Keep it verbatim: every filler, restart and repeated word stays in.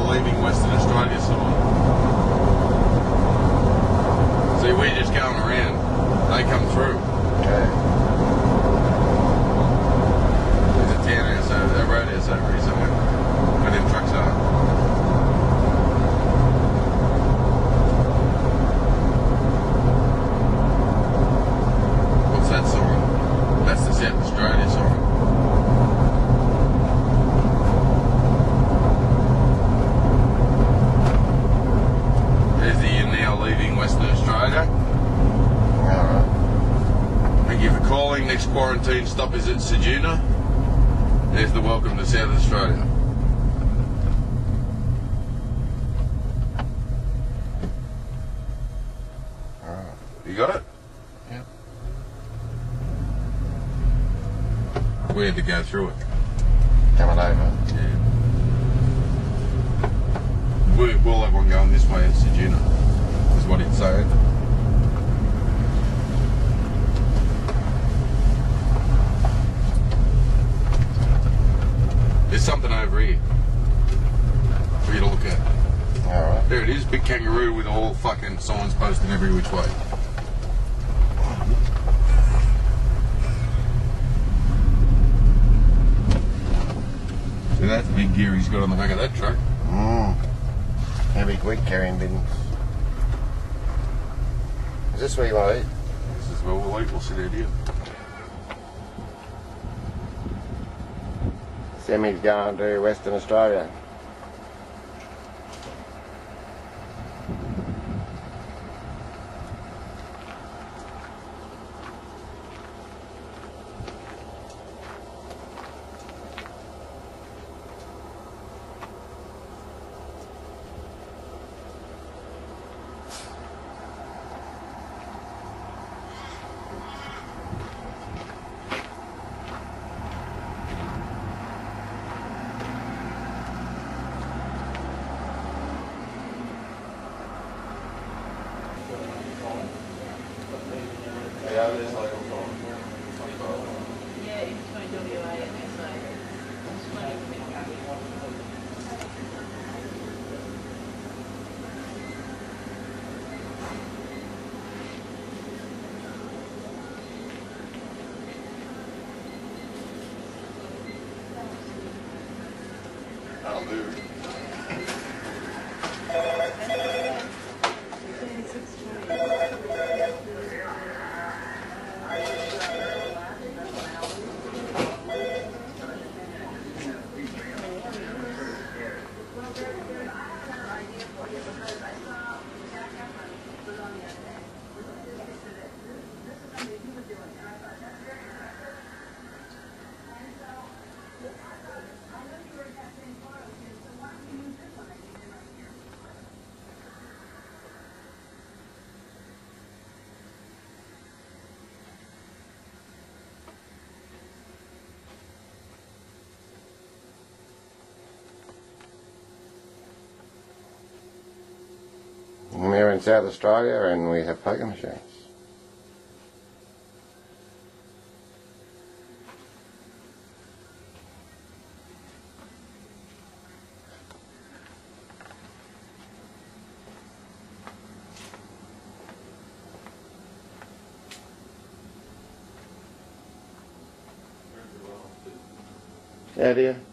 leaving Western Australia sign. See, we're just going around. They come through. Okay. There's a townhouse over there, a roadhouse over here somewhere. Where them trucks are. What's that sign? That's the South Australia sign. There's the "You're now leaving Western Australia." Alright. Thank you for calling. Next quarantine stop is at Ceduna. There's the "Welcome to South Australia." Alright. You got it? Yep. We had to go through it. Coming over. Yeah. We, we'll have one going this way at Ceduna, is what it's saying. There's something over here for you to look at. Alright. There it is, big kangaroo with all fucking signs posted every which way. See, that's the big gear he's got on the back of that truck. Mmm. Heavy quick carrying bins. Is this where you want to eat? This is where we'll eat, we'll sit out here. Semi's going to Western Australia. Yeah, it is like I'm going. Yeah, in between W A and S A. That'll do. We're in South Australia and we have poker machines. Yeah, dear.